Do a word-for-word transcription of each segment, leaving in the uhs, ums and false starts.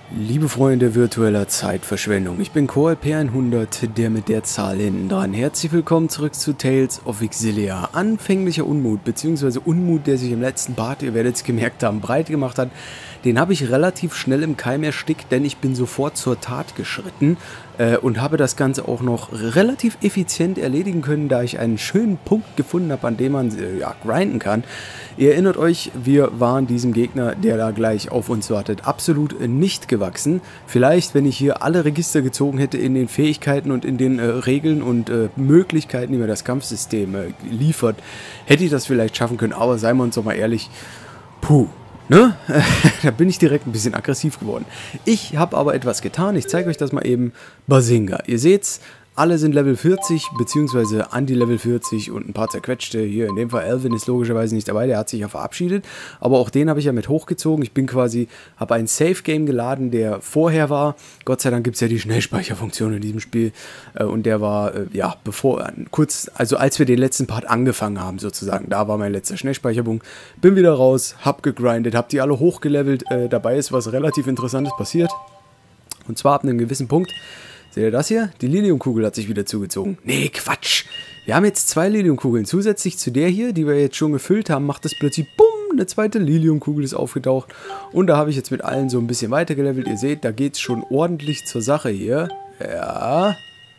Liebe Freunde virtueller Zeitverschwendung, ich bin Coalper hundert, der mit der Zahl hinten dran. Herzlich willkommen zurück zu Tales of Xillia. Anfänglicher Unmut, beziehungsweise Unmut, der sich im letzten Part, ihr werdet es gemerkt haben, breit gemacht hat, den habe ich relativ schnell im Keim erstickt, denn ich bin sofort zur Tat geschritten äh, und habe das Ganze auch noch relativ effizient erledigen können, da ich einen schönen Punkt gefunden habe, an dem man äh, ja, grinden kann. Ihr erinnert euch, wir waren diesem Gegner, der da gleich auf uns wartet, absolut nicht gewachsen. Vielleicht, wenn ich hier alle Register gezogen hätte in den Fähigkeiten und in den äh, Regeln und äh, Möglichkeiten, die mir das Kampfsystem äh, liefert, hätte ich das vielleicht schaffen können. Aber seien wir uns doch mal ehrlich, puh. Ne? Da bin ich direkt ein bisschen aggressiv geworden. Ich habe aber etwas getan. Ich zeige euch das mal eben. Bazinga. Ihr seht's, alle sind Level vierzig, beziehungsweise an die Level vierzig und ein paar zerquetschte. Hier in dem Fall Alvin ist logischerweise nicht dabei, der hat sich ja verabschiedet. Aber auch den habe ich ja mit hochgezogen. Ich bin quasi, habe ein Safe-Game geladen, der vorher war. Gott sei Dank gibt es ja die Schnellspeicherfunktion in diesem Spiel. Und der war, ja, bevor, kurz, also als wir den letzten Part angefangen haben sozusagen, da war mein letzter Schnellspeicherpunkt. Bin wieder raus, hab gegrindet, hab die alle hochgelevelt. Dabei ist was relativ Interessantes passiert. Und zwar ab einem gewissen Punkt. Seht ihr das hier? Die Liliumkugel hat sich wieder zugezogen. Nee, Quatsch. Wir haben jetzt zwei Liliumkugeln. Zusätzlich zu der hier, die wir jetzt schon gefüllt haben, macht es plötzlich bumm, eine zweite Liliumkugel ist aufgetaucht. Und da habe ich jetzt mit allen so ein bisschen weitergelevelt. Ihr seht, da geht es schon ordentlich zur Sache hier. Ja.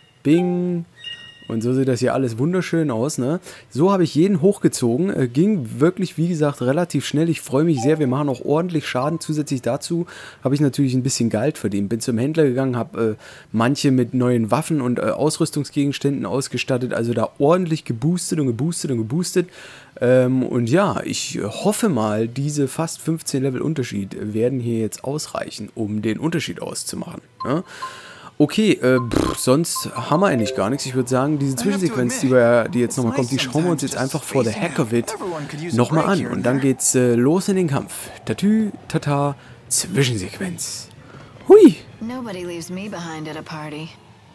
Bing. Und so sieht das hier alles wunderschön aus, ne? So habe ich jeden hochgezogen. Äh, ging wirklich, wie gesagt, relativ schnell. Ich freue mich sehr. Wir machen auch ordentlich Schaden. Zusätzlich dazu habe ich natürlich ein bisschen Geld verdient. Bin zum Händler gegangen, habe äh, manche mit neuen Waffen und äh, Ausrüstungsgegenständen ausgestattet. Also da ordentlich geboostet und geboostet und geboostet. Ähm, und ja, ich hoffe mal, diese fast fünfzehn Level Unterschied werden hier jetzt ausreichen, um den Unterschied auszumachen, ne? Okay, äh, pff, sonst haben wir eigentlich gar nichts. Ich würde sagen, diese Zwischensequenz, die, wir, die jetzt nochmal kommt, die schauen wir uns jetzt einfach for the heck of it nochmal an. Und dann geht's äh, los in den Kampf. Tatü, tata, Zwischensequenz. Hui! Nobody leaves me behind at a party.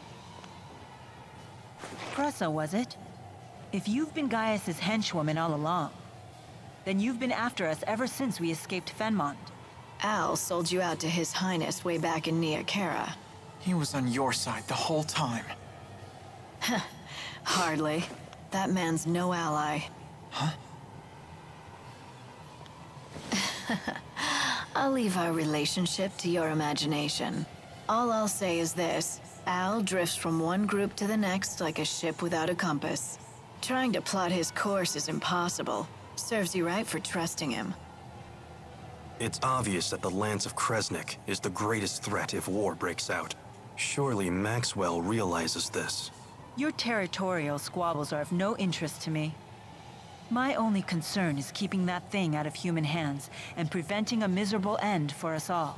Cressa, was it? If you've been Gaius's henchwoman all along, then you've been after us ever since we escaped Fenmont. Al sold you out to His Highness way back in Nia Khera. He was on your side the whole time. Hardly. That man's no ally. Huh? I'll leave our relationship to your imagination. All I'll say is this. Al drifts from one group to the next like a ship without a compass. Trying to plot his course is impossible. Serves you right for trusting him. It's obvious that the Lance of Kresnik is the greatest threat if war breaks out. Surely Maxwell realizes this. Your territorial squabbles are of no interest to me. My only concern is keeping that thing out of human hands and preventing a miserable end for us all.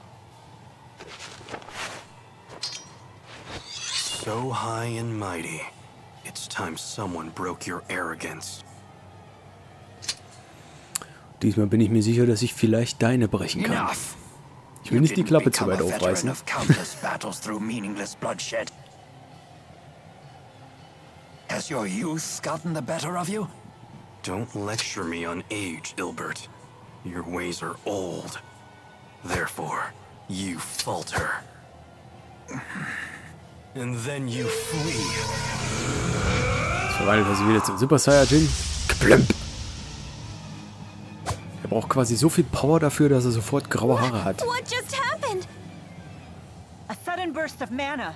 So high and mighty. It's time someone broke your arrogance. Diesmal bin ich mir sicher, dass ich vielleicht deine brechen kann. Enough. Ich will nicht die Klappe zu weit aufreißen. Has your youth gotten the better of you? Don't lecture me on age, Ilbert. Your ways are old. Therefore, you falter. And then you flee. Jetzt verwandelt er sich wieder zum Super Saiyajin. Kplump. Er braucht quasi so viel Power dafür, dass er sofort graue Haare hat. What just happened? A sudden burst of mana.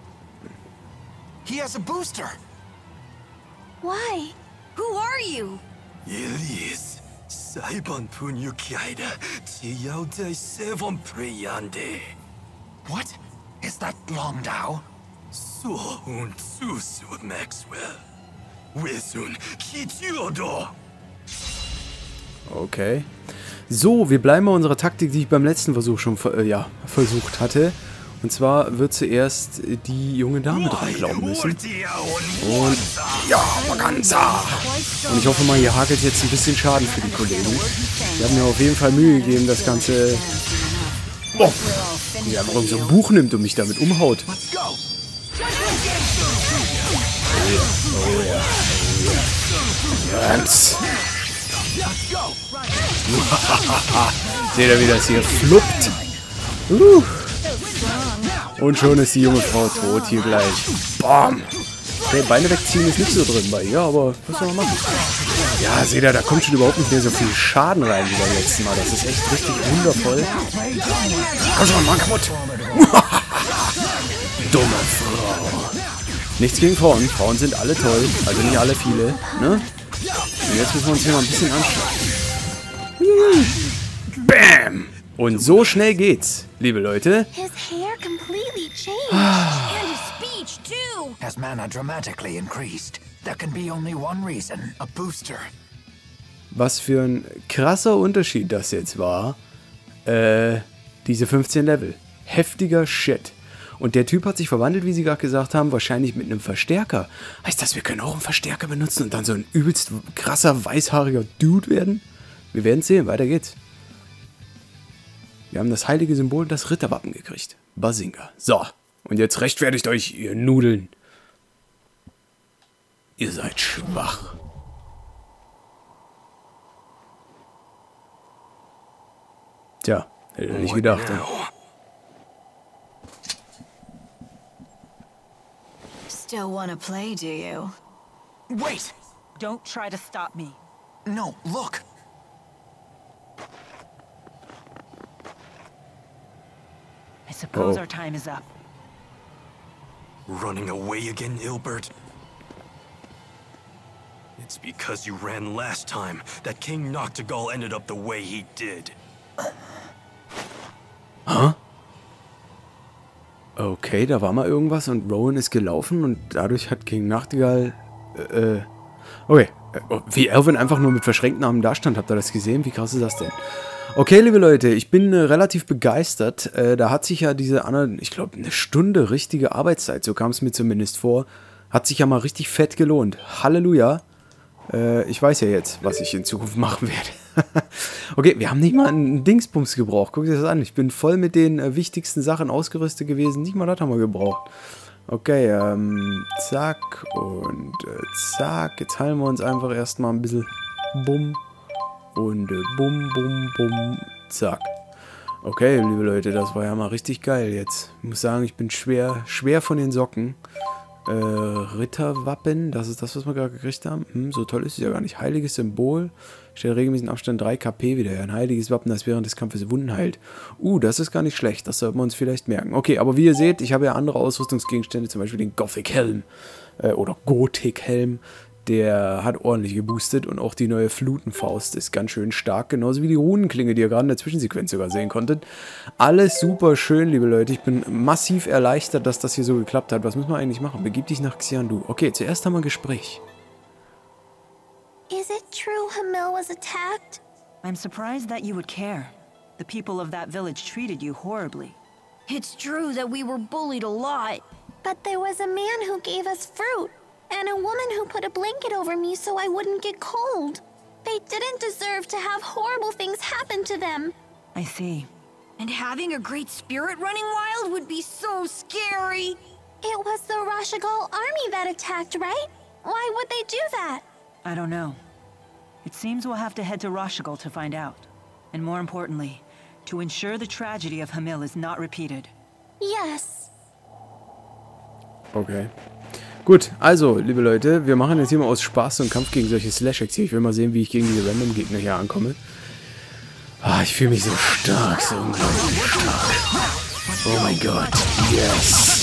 He has a booster. Why? Who are you? Elias, Saiban Punyukaida, Tiyaude Sevon Priyande. What? Is that Long Dao? So und Susu Maxwell. Wisun Kitiodo. Okay. So, wir bleiben bei unserer Taktik, die ich beim letzten Versuch schon äh, ja, versucht hatte. Und zwar wird zuerst die junge Dame dran glauben müssen. Und ja, Vaganza! Und ich hoffe mal, ihr hakelt jetzt ein bisschen Schaden für die Kollegen. Die haben mir auf jeden Fall Mühe gegeben, das Ganze... Oh! Die einfach so ein Buch nimmt und mich damit umhaut. Oh ja. Oh ja. Rams. Seht ihr, wie das hier fluppt? Uh. Und schon ist die junge Frau tot hier gleich. Bam! Okay, Beine wegziehen ist nicht so drin bei ihr, aber was soll man machen? Ja, seht ihr, da kommt schon überhaupt nicht mehr so viel Schaden rein wie beim letzten Mal. Das ist echt richtig wundervoll. Komm schon, Mann, kaputt! Dumme Frau. Nichts gegen Frauen. Frauen sind alle toll. Also nicht alle, viele. Ne? Und jetzt müssen wir uns hier mal ein bisschen anschauen. Bam! Und so schnell geht's, liebe Leute. His hair completely changed. And his speech too. Has mana dramatically increased. There can be only one reason. A booster. Was für ein krasser Unterschied das jetzt war. Äh, diese fünfzehn Level. Heftiger Shit. Und der Typ hat sich verwandelt, wie sie gerade gesagt haben, wahrscheinlich mit einem Verstärker. Heißt das, wir können auch einen Verstärker benutzen und dann so ein übelst krasser, weißhaariger Dude werden? Wir werden sehen, weiter geht's. Wir haben das heilige Symbol, das Ritterwappen gekriegt. Bazinga. So, und jetzt rechtfertigt euch, ihr Nudeln. Ihr seid schwach. Tja, hätte ich nicht gedacht. Ja. Still wanna play, do you? Wait! Don't try to stop me. No, look! I suppose Oh. our time is up. Running away again, Ilbert? It's because you ran last time that King Noctigal ended up the way he did. Huh? Okay, da war mal irgendwas und Rowan ist gelaufen und dadurch hat King Nachtigall, äh, okay, wie Alvin einfach nur mit verschränkten Armen dastand, habt ihr das gesehen? Wie krass ist das denn? Okay, liebe Leute, ich bin äh, relativ begeistert. Äh, da hat sich ja diese andere, ich glaube, eine Stunde richtige Arbeitszeit, so kam es mir zumindest vor, hat sich ja mal richtig fett gelohnt. Halleluja. Äh, ich weiß ja jetzt, was ich in Zukunft machen werde. Okay, wir haben nicht mal einen Dingsbums gebraucht. Guckt euch das an. Ich bin voll mit den äh, wichtigsten Sachen ausgerüstet gewesen. Nicht mal das haben wir gebraucht. Okay, ähm, zack und äh, zack. Jetzt heilen wir uns einfach erstmal ein bisschen. Bumm. Und äh, bumm, bumm, bumm. Zack. Okay, liebe Leute, das war ja mal richtig geil jetzt. Ich muss sagen, ich bin schwer, schwer von den Socken. Äh, Ritterwappen, das ist das, was wir gerade gekriegt haben. Hm, so toll ist es ja gar nicht. Heiliges Symbol. Stellt regelmäßigen Abstand drei K P wieder her. Ein heiliges Wappen, das während des Kampfes Wunden heilt. Uh, das ist gar nicht schlecht. Das sollten wir uns vielleicht merken. Okay, aber wie ihr seht, ich habe ja andere Ausrüstungsgegenstände, zum Beispiel den Gothic Helm. Äh, oder Gothic Helm. Der hat ordentlich geboostet und auch die neue Flutenfaust ist ganz schön stark. Genauso wie die Runenklinge, die ihr gerade in der Zwischensequenz sogar sehen konntet. Alles super schön, liebe Leute. Ich bin massiv erleichtert, dass das hier so geklappt hat. Was müssen wir eigentlich machen? Begib dich nach Xiandu. Okay, zuerst haben wir ein Gespräch. Is it true Hamil was attacked? I'm surprised that you would care. The people of that village treated you horribly. It's true that we were bullied a lot. But there was a man who gave us fruit, and a woman who put a blanket over me so I wouldn't get cold. They didn't deserve to have horrible things happen to them. I see. And having a great spirit running wild would be so scary. It was the Rashigal army that attacked, right? Why would they do that? I don't know. It seems we'll have to head to Rashigal to find out. And more importantly, to ensure the tragedy of Hamil is not repeated. Yes. Okay. Gut, also, liebe Leute, wir machen jetzt hier mal aus Spaß so einen Kampf gegen solche Slashacks hier. Ich will mal sehen, wie ich gegen diese Random-Gegner hier ankomme. Ah, ich fühle mich so stark, so unglaublich stark. Oh mein Gott, yes.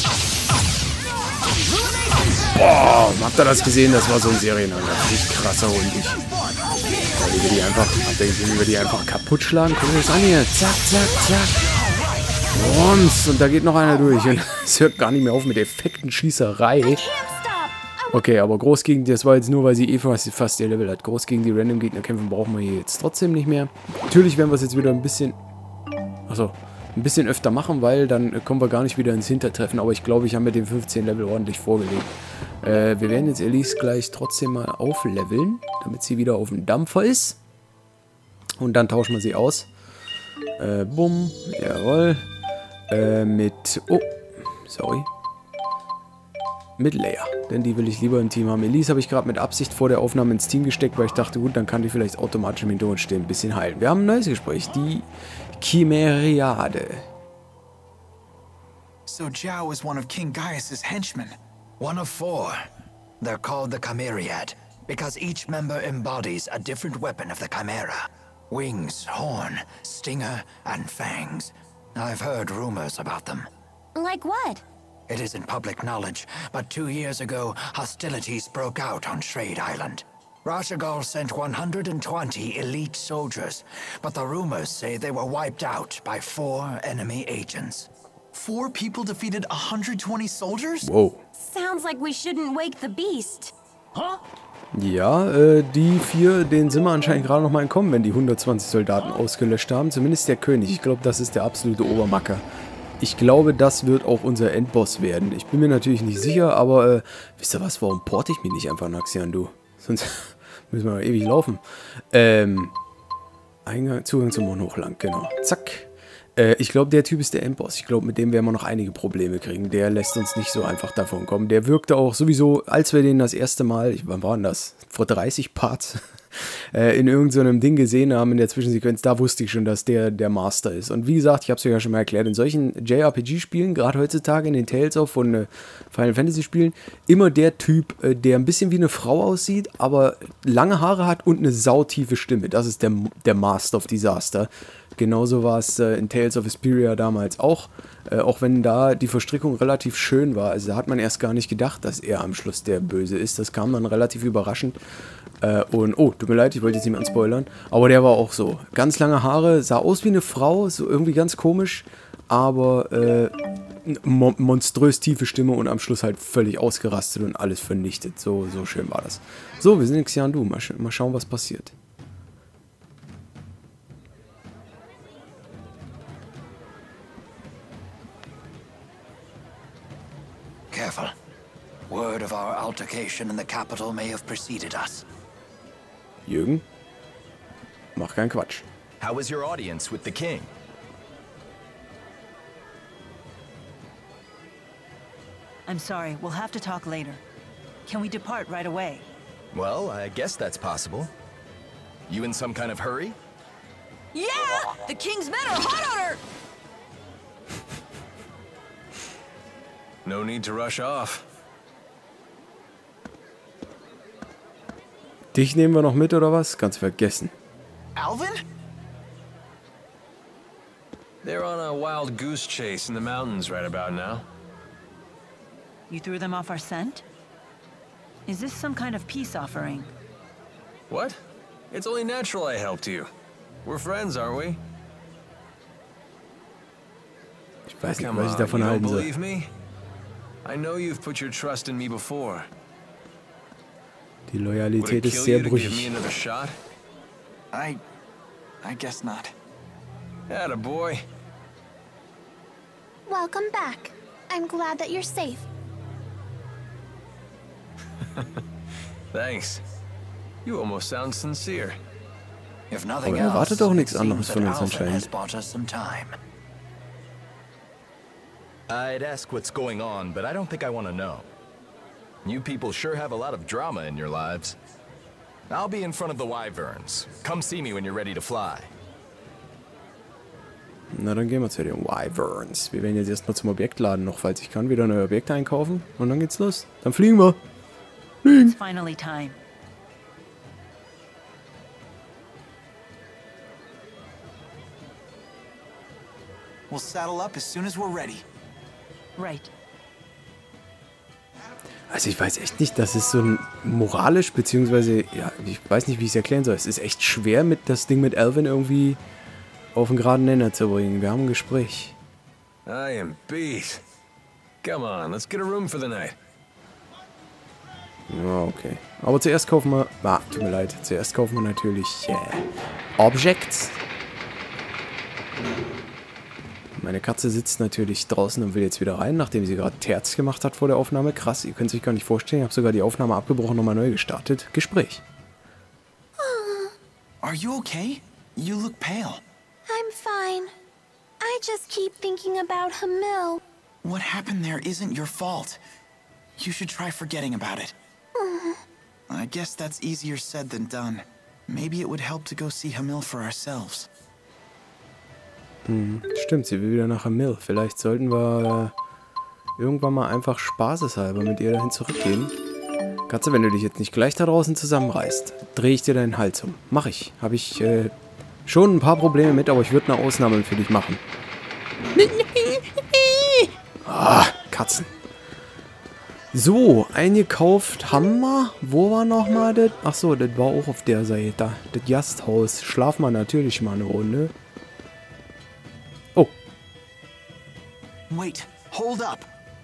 Boah, habt ihr das gesehen? Das war so ein Serienangriff. Richtig krasser Hund. Ich, ja, wie wir die einfach, habt ihr gesehen, wie wir die einfach kaputt schlagen? Guckt euch das an hier. Zack, zack, zack. Rums. Und da geht noch einer durch. Und es hört gar nicht mehr auf mit effekten Schießerei. Okay, aber groß gegen die, das war jetzt nur, weil sie eh fast, fast ihr Level hat. Groß gegen die Random-Gegner kämpfen brauchen wir hier jetzt trotzdem nicht mehr. Natürlich werden wir es jetzt wieder ein bisschen, achso, ein bisschen öfter machen, weil dann kommen wir gar nicht wieder ins Hintertreffen. Aber ich glaube, ich habe mit dem fünfzehn Level ordentlich vorgelegt. Äh, wir werden jetzt Elise gleich trotzdem mal aufleveln, damit sie wieder auf dem Dampfer ist. Und dann tauschen wir sie aus. Äh, bumm, jawohl. Äh, mit, oh, sorry. Mit Leia, denn die will ich lieber im Team haben. Elise habe ich gerade mit Absicht vor der Aufnahme ins Team gesteckt, weil ich dachte, gut, dann kann die vielleicht automatisch im Hintergrund stehen, ein bisschen heilen. Wir haben ein neues Gespräch, die Chimeriade. So Zhao is one of King Gaius' henchmen. One of four. They're called the Chimeriad, because each member embodies a different weapon of the Chimera. Wings, horn, stinger, and fangs. I've heard rumors about them. Like what? It isn't public knowledge, but two years ago, hostilities broke out on Shrade Island. Rashagal sent one hundred twenty elite soldiers, but the rumors say they were wiped out by four enemy agents. Four people defeated one hundred twenty soldiers? Wow. Sounds like we shouldn't wake the beast. Huh? Ja, äh, die vier, denen sind wir anscheinend gerade noch mal entkommen, wenn die hundertzwanzig Soldaten ausgelöscht haben. Zumindest der König. Ich glaube, das ist der absolute Obermacker. Ich glaube, das wird auch unser Endboss werden. Ich bin mir natürlich nicht sicher, aber, äh, wisst ihr was, warum porte ich mich nicht einfach nach Xiandu? Sonst müssen wir noch ewig laufen. Ähm, Eingang, Zugang zum Mond hochlang, genau. Zack. Äh, ich glaube, der Typ ist der Endboss. Ich glaube, mit dem werden wir noch einige Probleme kriegen. Der lässt uns nicht so einfach davon kommen. Der wirkte auch sowieso, als wir den das erste Mal, ich, wann war denn das? Vor dreißig Parts äh, in irgendeinem so Ding gesehen haben in der Zwischensequenz, da wusste ich schon, dass der der Master ist. Und wie gesagt, ich habe es ja schon mal erklärt, in solchen J R P G-Spielen, gerade heutzutage in den Tales of und äh, Final Fantasy-Spielen, immer der Typ, äh, der ein bisschen wie eine Frau aussieht, aber lange Haare hat und eine sautiefe Stimme. Das ist der, der Master of Disaster. Genauso war es äh, in Tales of Vesperia damals auch, äh, auch wenn da die Verstrickung relativ schön war. Also da hat man erst gar nicht gedacht, dass er am Schluss der Böse ist. Das kam dann relativ überraschend. Äh, und, oh, tut mir leid, ich wollte jetzt niemanden spoilern. Aber der war auch so. Ganz lange Haare, sah aus wie eine Frau, so irgendwie ganz komisch. Aber äh, mo monströs tiefe Stimme und am Schluss halt völlig ausgerastet und alles vernichtet. So, so schön war das. So, wir sind in Xiandu. Mal, sch mal schauen, was passiert. Careful. Word of our altercation in the capital may have preceded us. Jürgen? Mach keinen Quatsch. How was your audience with the king? I'm sorry, we'll have to talk later. Can we depart right away? Well, I guess that's possible. You in some kind of hurry? Yeah! The king's men are hot on her! No need to rush off. Dich nehmen wir noch mit, oder was? Ganz vergessen. Alvin? They're on a wild goose chase in the mountains right about now. You threw them off our scent? Is this some kind of peace offering? What? It's only natural I helped you. We're friends, aren't we? Ich weiß nicht, Come was ich on, davon you don't halten soll. believe me? I know you've put your trust in me before. Die Would Loyalität it ist kill sehr you to give me brüchig. another shot? I... I guess not. Attaboy. Welcome back. I'm glad that you're safe. Thanks. You almost sound sincere. If nothing Aber er erwartet else, doch it nichts seems anderes that von uns Alvin has anscheinend. bought us some time. I'd ask what's going on, but I don't think I want to know. You people sure have a lot of drama in your lives. I'll be in front of the Wyverns. Come see me when you're ready to fly. Na, dann gehen wir zu den Wyverns. Wir werden jetzt erstmal zum Objektladen noch, falls ich kann, wieder neue Objekte einkaufen. Und dann geht's los. Dann fliegen wir. It's finally time. We'll saddle up as soon as we're ready. Right. Also ich weiß echt nicht, das ist so ein moralisch, beziehungsweise, ja, ich weiß nicht, wie ich es erklären soll. Es ist echt schwer, mit das Ding mit Alvin irgendwie auf den geraden Nenner zu bringen. Wir haben ein Gespräch. I am beat. Come on, let's get a room for the night. Ja, okay. Aber zuerst kaufen wir... Ah, tut mir leid. Zuerst kaufen wir natürlich äh, Objects. Meine Katze sitzt natürlich draußen und will jetzt wieder rein, nachdem sie gerade Terz gemacht hat vor der Aufnahme. Krass, ihr könnt es euch gar nicht vorstellen. Ich habe sogar die Aufnahme abgebrochen und nochmal neu gestartet. Gespräch. Are you okay? You look pale. I'm fine. I just keep thinking about Hamil. What happened there isn't your fault. You should try forgetting about it. I guess that's easier said than done. Maybe it would help to go see Hamil for ourselves. Hm, stimmt, sie will wieder nach Hamil. Vielleicht sollten wir irgendwann mal einfach spaßeshalber mit ihr dahin zurückgehen. Katze, wenn du dich jetzt nicht gleich da draußen zusammenreißt, drehe ich dir deinen Hals um. Mach ich. Habe ich äh, schon ein paar Probleme mit, aber ich würde eine Ausnahme für dich machen. Ah, Katzen. So, eingekauft haben wir. Wo war nochmal das? Achso, das war auch auf der Seite. Das Gasthaus. Schlafen wir natürlich mal eine Runde. Oh. Wait, hold up.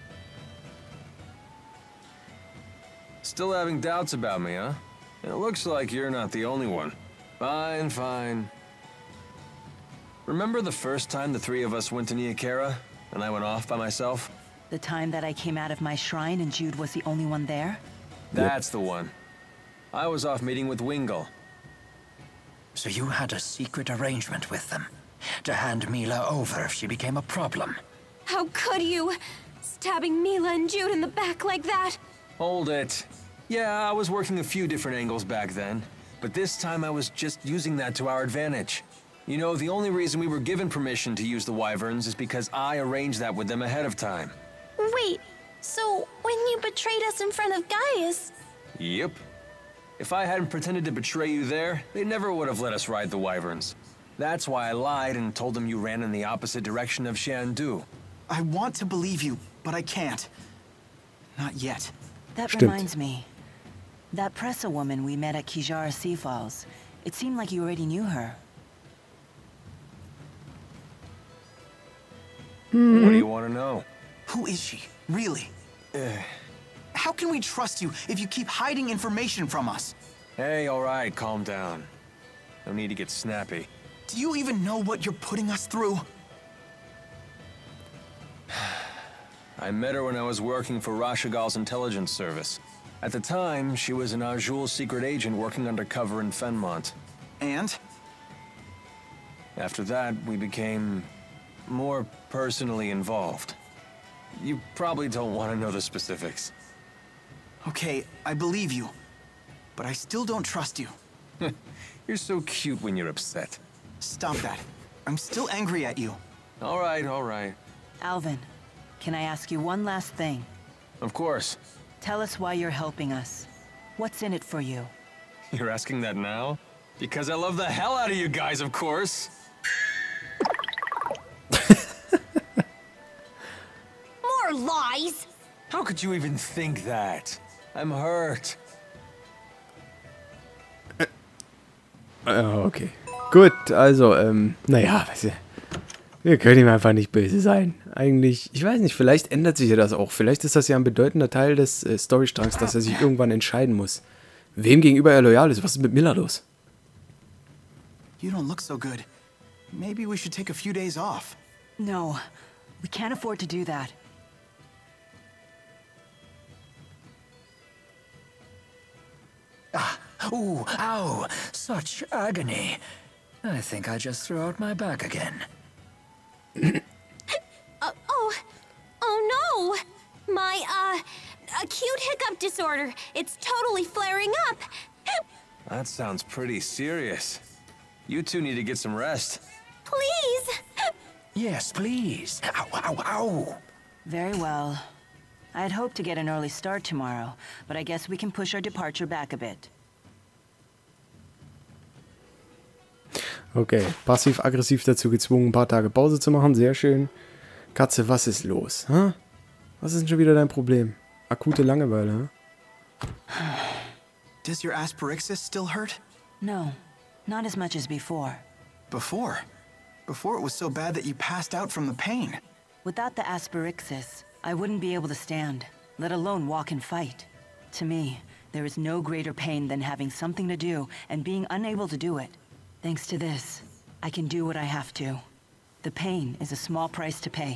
Still having doubts about me, huh? It looks like you're not the only one. Fine, fine. Remember the first time the three of us went to Niakara, and I went off by myself? The time that I came out of my shrine and Jude was the only one there? That's the one. I was off meeting with Wingle. So you had a secret arrangement with them, to hand Mila over if she became a problem. How could you? Stabbing Mila and Jude in the back like that? Hold it. Yeah, I was working a few different angles back then, but this time I was just using that to our advantage. You know, the only reason we were given permission to use the Wyverns is because I arranged that with them ahead of time. Wait, so when you betrayed us in front of Gaius... Yep. If I hadn't pretended to betray you there, they never would have let us ride the Wyverns. That's why I lied and told them you ran in the opposite direction of Shandu. I want to believe you, but I can't. Not yet. That Stimmt. reminds me. That Pressa woman we met at Kijara Sea Falls. It seemed like you already knew her. What do you want to know? Who is she, really? How can we trust you if you keep hiding information from us? Hey, alright, calm down. No need to get snappy. Do you even know what you're putting us through? I met her when I was working for Rashagal's intelligence service. At the time, she was an Arjul secret agent working undercover in Fenmont. And? After that, we became more personally involved. You probably don't want to know the specifics. Okay, I believe you. But I still don't trust you. You're so cute when you're upset. Stop that. I'm still angry at you. All right, all right. Alvin, can I ask you one last thing? Of course. Tell us why you're helping us. What's in it for you? You're asking that now? Because I love the hell out of you guys, of course. More lies! How could you even think that? I'm hurt. Oh, okay. Gut, also, ähm, naja, weißt du, wir können ihm einfach nicht böse sein. Eigentlich, ich weiß nicht, vielleicht ändert sich ja das auch. Vielleicht ist das ja ein bedeutender Teil des äh, Storystrangs, dass er sich irgendwann entscheiden muss. Wem gegenüber er loyal ist. Was ist mit Miller los? You don't look so good. Maybe we should take a few days off. No, we can't afford to do that. Ah, ooh, ow, such agony. I think I just threw out my back again. Uh, oh, oh no! My, uh, acute hiccup disorder. It's totally flaring up. That sounds pretty serious. You two need to get some rest. Please! Yes, please. Ow, ow, ow. Very well. I had hoped to get an early start tomorrow, but I guess we can push our departure back a bit. Okay, passiv-aggressiv dazu gezwungen, ein paar Tage Pause zu machen. Sehr schön. Katze, was ist los? Hä? Was ist denn schon wieder dein Problem? Akute Langeweile, hä? Does your asperixis still hurt? No, not as much as before. Before? Before it was so bad that you passed out from the pain. Without the asperixis, I wouldn't be able to stand, let alone walk and fight. To me, there is no greater pain than having something to do and being unable to do it. Thanks to this, I can do what I have to. The pain is a small price to pay.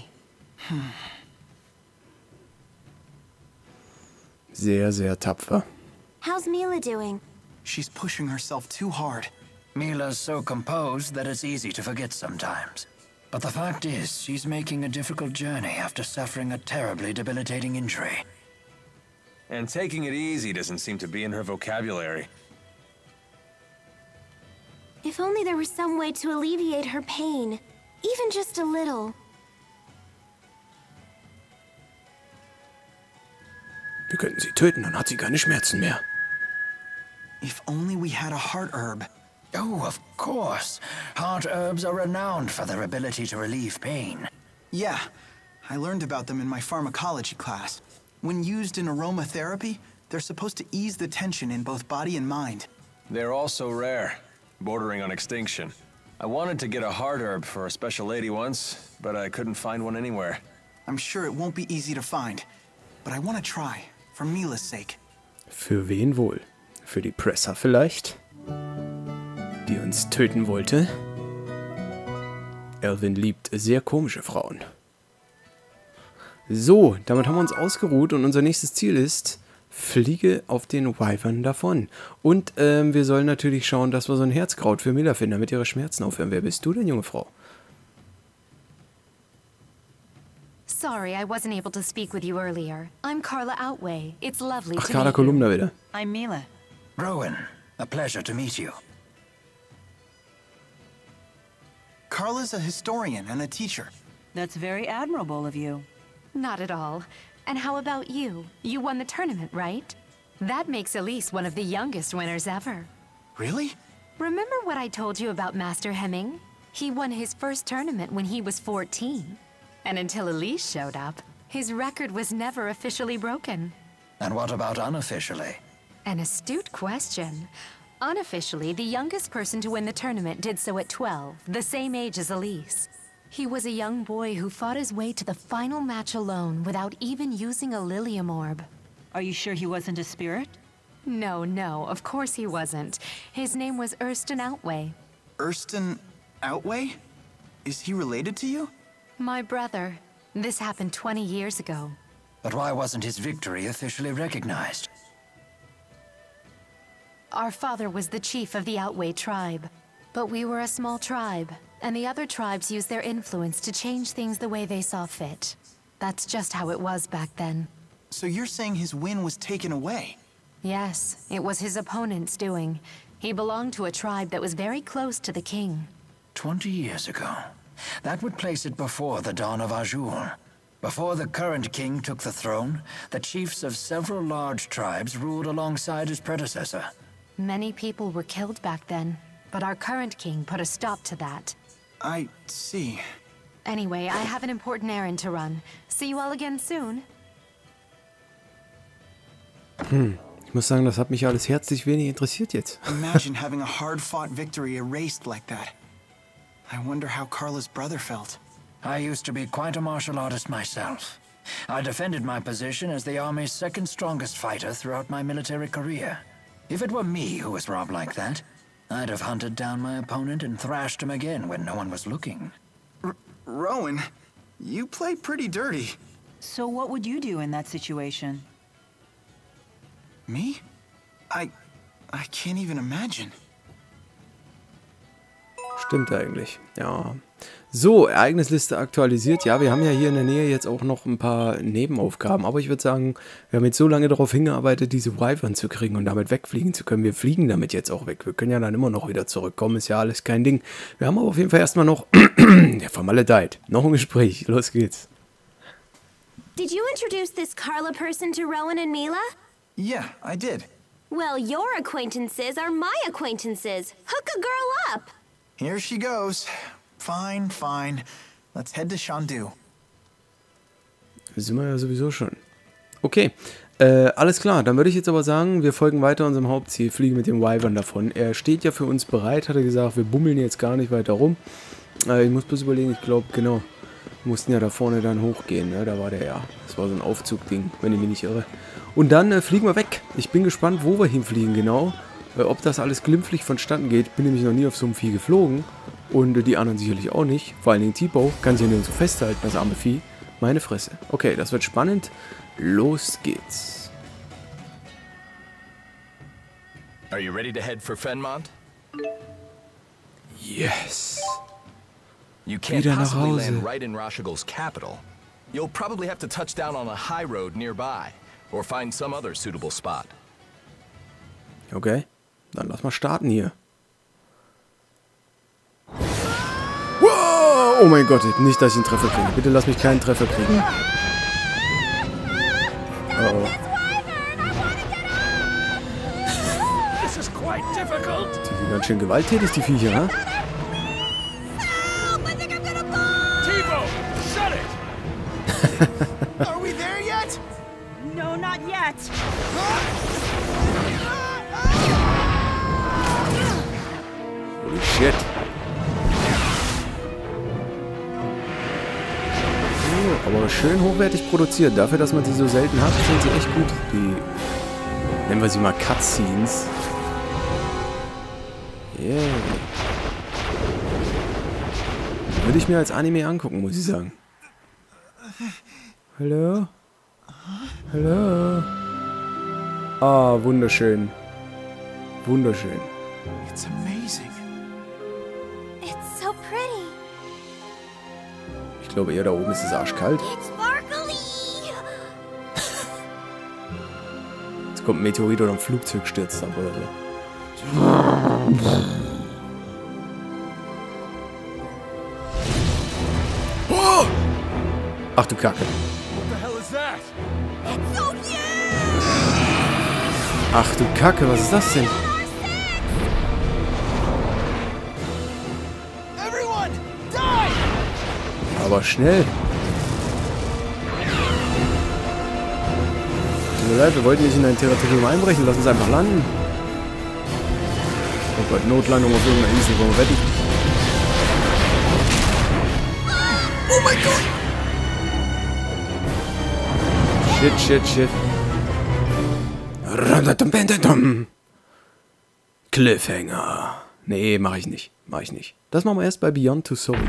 Sehr, sehr tapfer. How's Mila doing? She's pushing herself too hard. Mila's so composed that it's easy to forget sometimes. But the fact is, she's making a difficult journey after suffering a terribly debilitating injury. And taking it easy doesn't seem to be in her vocabulary. If only there was some way to alleviate her pain. Even just a little. Wir könnten sie töten, dann hat sie keine Schmerzen mehr. If only we had a heart herb. Oh, of course. Heart herbs are renowned for their ability to relieve pain. Yeah, I learned about them in my pharmacology class. When used in aromatherapy, they're supposed to ease the tension in both body and mind. They're also rare, bordering on extinction. I wanted to get a heart herb for a special lady once, but I couldn't find one anywhere. I'm sure it won't be easy to find, but I want to try, for Mila's sake. Für wen wohl? Für die Presser vielleicht? Die uns töten wollte? Alvin liebt sehr komische Frauen. So, damit haben wir uns ausgeruht und unser nächstes Ziel ist, fliege auf den Wyvern davon. Und ähm, wir sollen natürlich schauen, dass wir so ein Herzkraut für Mila finden, damit ihre Schmerzen aufhören. Wer bist du denn, junge Frau? Sorry, I wasn't able to speak with you earlier. I'm Carla Outway. It's lovely Ach, to Carla meet you. Kolumna wieder. I'm Mila. Rowan, a pleasure to meet you. Carla's a historian and a teacher. That's very admirable of you. Not at all. And how about you? You won the tournament, right? That makes Elise one of the youngest winners ever. Really? Remember what I told you about Master Hemming? He won his first tournament when he was fourteen. And until Elise showed up, his record was never officially broken. And what about unofficially? An astute question. Unofficially, the youngest person to win the tournament did so at twelve, the same age as Elise. He was a young boy who fought his way to the final match alone without even using a Lilium Orb. Are you sure he wasn't a spirit? No, no, of course he wasn't. His name was Erston Outway. Erston Outway? Is he related to you? My brother. This happened twenty years ago. But why wasn't his victory officially recognized? Our father was the chief of the Outway tribe. But we were a small tribe, and the other tribes used their influence to change things the way they saw fit. That's just how it was back then. So you're saying his win was taken away? Yes, it was his opponent's doing. He belonged to a tribe that was very close to the king. Twenty years ago. That would place it before the dawn of Azul. Before the current king took the throne, the chiefs of several large tribes ruled alongside his predecessor. Many people were killed back then, but our current king put a stop to that. I see. Anyway, I have an important errand to run. See you all again soon. Hm, ich muss sagen, das hat mich alles herzlich wenig interessiert jetzt. Imagine having a hard-fought victory erased like that. I wonder how Carla's brother felt. I used to be quite a martial artist myself. I defended my position as the Army's second strongest fighter throughout my military career. If it were me who was robbed like that, I'd have hunted down my opponent and thrashed him again when no one was looking. R Rowan, you play pretty dirty. So what would you do in that situation? Me? I... I can't even imagine. Stimmt eigentlich, ja. So, Ereignisliste aktualisiert. Ja, wir haben ja hier in der Nähe jetzt auch noch ein paar Nebenaufgaben. Aber ich würde sagen, wir haben jetzt so lange darauf hingearbeitet, diese Wyvern zu kriegen und damit wegfliegen zu können. Wir fliegen damit jetzt auch weg. Wir können ja dann immer noch wieder zurückkommen. Ist ja alles kein Ding. Wir haben aber auf jeden Fall erstmal noch... Der vermaledeit. Noch ein Gespräch. Los geht's. Did you introduce this Carla person to Rowan and Mila? Yeah, I did. Well, your acquaintances are my acquaintances. Hook a girl up. Here she goes. Fine, fine. Let's head to Shandu. Sind wir ja sowieso schon. Okay, äh, alles klar. Dann würde ich jetzt aber sagen, wir folgen weiter unserem Hauptziel, fliegen mit dem Wyvern davon. Er steht ja für uns bereit, hat er gesagt. Wir bummeln jetzt gar nicht weiter rum. Äh, ich muss bloß überlegen, ich glaube, genau. Wir mussten ja da vorne dann hochgehen, ne? Da war der ja. Das war so ein Aufzugding, wenn ich mich nicht irre. Und dann äh, fliegen wir weg. Ich bin gespannt, wo wir hinfliegen, genau. Äh, ob das alles glimpflich vonstatten geht. Bin nämlich noch nie auf so einem Vieh geflogen. Und äh, die anderen sicherlich auch nicht. Vor allen Dingen Tipo. Kann sich ja nirgendwo festhalten, das arme Vieh. Meine Fresse. Okay, das wird spannend. Los geht's. Are you ready to head for Fenmont? Yes. You can't Wieder nach possibly Hause. land right in Rashigol's capital. You'll probably have to touch down on a high road nearby, or find some other suitable spot. Okay, dann lass mal starten hier. Wow! Oh mein Gott, nicht, dass ich einen Treffer kriege. Bitte lass mich keinen Treffer kriegen. Oh oh. Die sind ganz schön gewalttätig, die Viecher, ne? Are we there yet? No, not yet. Holy shit. Oh, aber schön hochwertig produziert. Dafür, dass man sie so selten hat, sind sie echt gut. Die, nennen wir sie mal Cutscenes. Yeah. Würde ich mir als Anime angucken, muss ich sagen. Hallo? Hallo? Ah, wunderschön. Wunderschön. It's amazing. It's so pretty. Ich glaube eher da oben ist es arschkalt. It's sparkly. Jetzt kommt ein Meteorit oder ein Flugzeug stürzt ab oder so. Oh! Ach du Kacke. Ach du Kacke, was ist das denn? Aber schnell. Tut mir leid, wir wollten nicht in dein Territorium einbrechen. Lass uns einfach landen. Oh Gott, Notlandung auf irgendeiner Insel. Wo werde ich? Oh mein Gott! Shit, shit, shit. Cliffhanger. Nee, mach ich nicht. Mach ich nicht. Das machen wir erst bei Beyond Two Souls.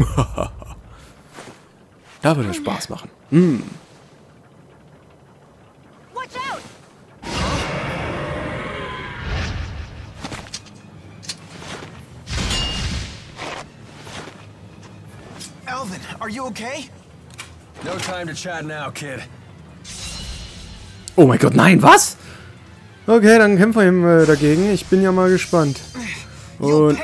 Da würde es Spaß machen. Mm. Watch out! Alvin, are you okay? No time to chat now, kid. Oh mein Gott, nein, was? Okay, dann kämpfen wir ihm äh, dagegen. Ich bin ja mal gespannt. Und... Oh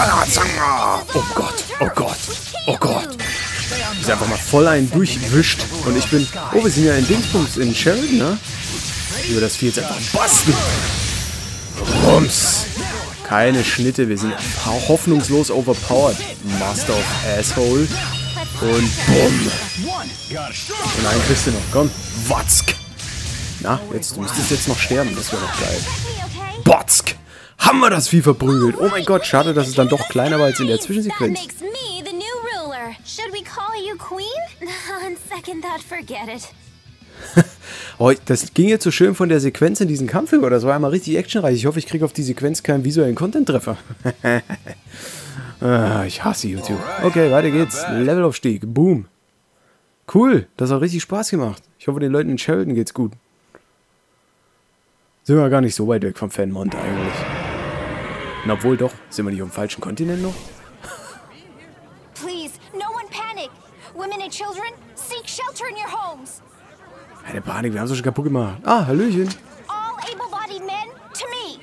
Gott, oh Gott, oh Gott. Ist einfach mal voll einen durchwischt. Und ich bin... Oh, wir sind ja in Dingsbums, in Sheridan, ne? Über das Vieh jetzt einfach basten. Bums. Keine Schnitte, wir sind hoffnungslos overpowered. Master of Asshole. Und bumm. Und einen kriegst du noch. Komm, Watzk. Na, jetzt, du müsstest jetzt noch sterben. Das wäre doch geil. Botzk. Haben wir das Vieh verprügelt. Oh mein Gott, schade, dass es dann doch kleiner war als in der Zwischensequenz. Should we call you Queen? On second thought, forget it. Oh, das ging jetzt so schön von der Sequenz in diesem Kampf über. Das war einmal richtig actionreich. Ich hoffe, ich kriege auf die Sequenz keinen visuellen Content-Treffer. ah, ich hasse YouTube. Okay, weiter geht's. Levelaufstieg. Boom. Cool. Das hat richtig Spaß gemacht. Ich hoffe, den Leuten in Sheridan geht's gut. Sind wir gar nicht so weit weg vom Fanmont eigentlich. Und obwohl doch, sind wir nicht auf dem falschen Kontinent noch? Please, no one panic. Women and children, seek shelter in your homes. Keine Panik, wir haben es schon kaputt gemacht. Ah, Hallöchen. All able-bodied men, to me.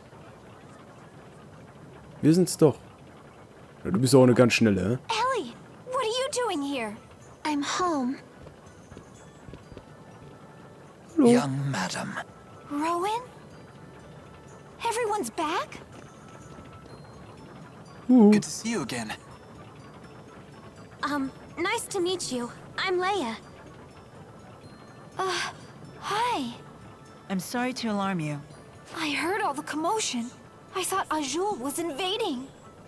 Wir sind's doch. Ja, du bist auch eine ganz schnelle, hä? Ellie, what are you doing here? I'm home. Hallo. Young madam. Rowan? Everyone's back? Uh. Good to see you again. Um, nice to meet you. I'm Leia. Uh, hi. I'm sorry to alarm you. I heard all the commotion. I thought Azul was invading.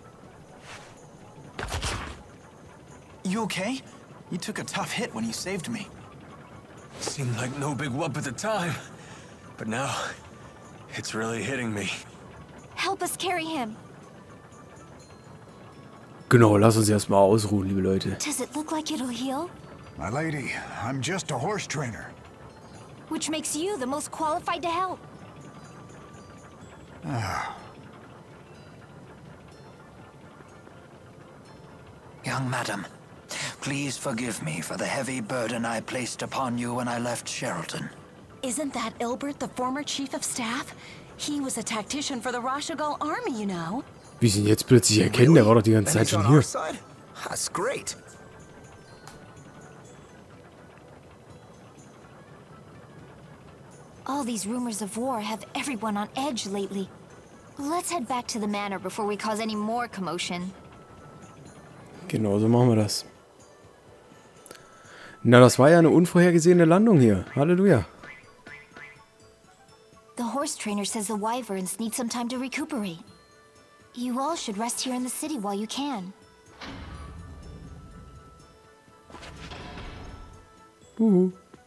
You okay? You took a tough hit when you saved me. Seemed like no big whoop at the time. But now, it's really hitting me. Help us carry him. Genau, lass uns erstmal ausruhen, liebe Leute. Does it look like it'll heal? My lady, I'm just a horse trainer. Which makes you the most qualified to help. Young madam, please forgive me for the heavy burden I placed upon you when I left Sheridan. Isn't that Ilbert, the former chief of staff? He was a tactician for the Rashagal army, you know. Wie sie ihn jetzt plötzlich erkennen, der war doch die ganze Zeit schon hier. That's great. All these rumors of war have everyone on edge lately. Let's head back to the manor before we cause any more commotion. Genau, so machen wir das. Na, das war ja eine unvorhergesehene Landung hier. Halleluja. The horse trainer says the wyverns need some time to recuperate. You all should rest here in the city while you can. Uhu.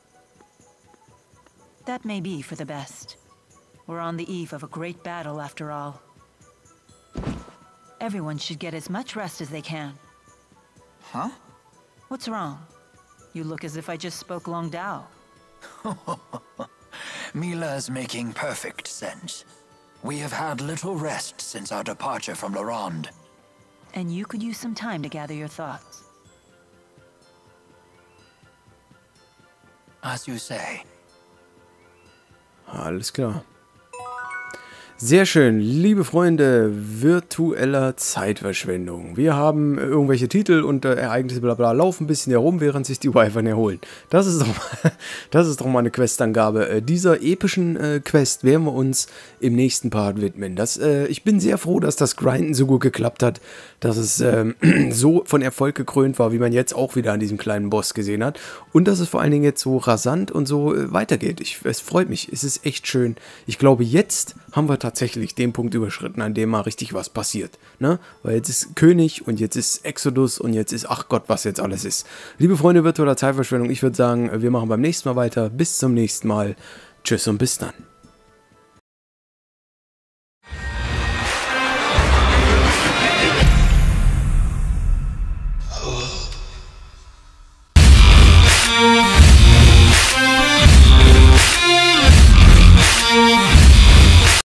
That may be for the best. We're on the eve of a great battle after all. Everyone should get as much rest as they can. Huh? What's wrong? You look as if I just spoke Long Dao. Mila's making perfect sense. We have had little rest since our departure from La Ronde. And you could use some time to gather your thoughts. As you say. Alles klar. Sehr schön, liebe Freunde virtueller Zeitverschwendung. Wir haben irgendwelche Titel und äh, Ereignisse bla bla laufen ein bisschen herum, während sich die Wyvern erholen. Das ist doch mal, das ist doch mal eine Questangabe. Äh, dieser epischen äh, Quest werden wir uns im nächsten Part widmen. Das, äh, ich bin sehr froh, dass das Grinden so gut geklappt hat, dass es ähm, so von Erfolg gekrönt war, wie man jetzt auch wieder an diesem kleinen Boss gesehen hat. Und dass es vor allen Dingen jetzt so rasant und so äh, weitergeht. Ich, es freut mich, es ist echt schön. Ich glaube, jetzt haben wir tatsächlich den Punkt überschritten, an dem mal richtig was passiert. Ne? Weil jetzt ist König und jetzt ist Exodus und jetzt ist, ach Gott, was jetzt alles ist. Liebe Freunde virtueller Zeitverschwendung, ich würde sagen, wir machen beim nächsten Mal weiter. Bis zum nächsten Mal. Tschüss und bis dann.